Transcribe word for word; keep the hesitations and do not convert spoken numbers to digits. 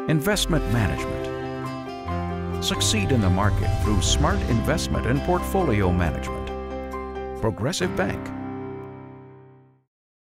Investment management. Succeed in the market through smart investment and portfolio management. Progressive Bank.